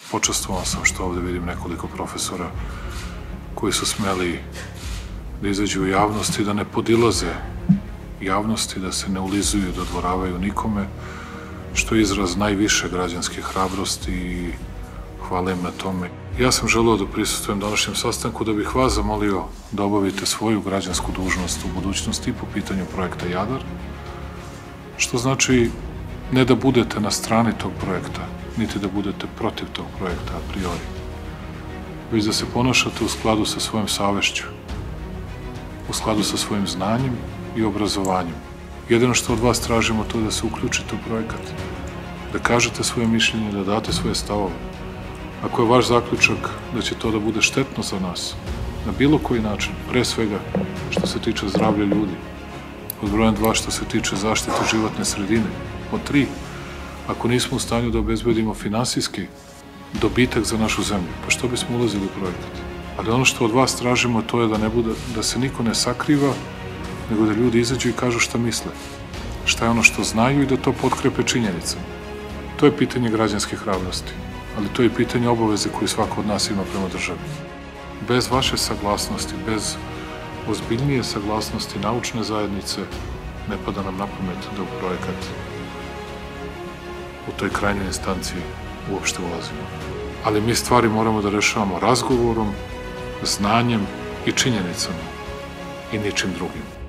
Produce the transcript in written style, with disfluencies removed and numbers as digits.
počastvovan sam što ovde vidim nekoliko profesora koji su smeli da izađu u javnosti, da ne podilaze javnosti, da se ne ulizuju i dodvoravaju nikome, što je izraz najviše građanske hrabrosti i hvala im na tome. Ja sam želeo da prisustvujem današnjem sastanku da bih vas zamolio da obavite svoju građansku dužnost u budućnosti po pitanju projekta Jadar, što znači ne da budete na strani tog projekta, niti da budete protiv tog projekta a priori, već da se ponašate u skladu sa svojom savešću, u skladu sa svojim znanjem i obrazovanjem. Jedino što od vas tražimo to je da se uključite u projekat, da kažete svoje mišljenje, da date svoje stavove. Ako je vaš zaključak da će to da bude štetno za nas, na bilo koji način, pre svega što se tiče zdravlja ljudi, pod brojem 2 što se tiče zaštite životne sredine, pod 3 ako nismo u stanju da obezbedimo finansijski dobitak za našu zemlju, pa što bismo ulazili u projekat? Ali ono što od vas tražimo to je da se niko ne sakriva, nego da ljudi izađu i kažu šta misle, šta je ono što znaju i da to potkrepe činjenicama. To je pitanje građanske hrabrosti, ali to je i pitanje obaveze koju svako od nas ima prema državi. Bez vaše saglasnosti, bez ozbiljnije saglasnosti naučne zajednice, ne pada nam na pamet da u projekat u toj krajnjoj instanciji uopšte ulazimo. Ali mi stvari moramo da rešavamo razgovorom, znanjem i činjenicama i ničim drugim.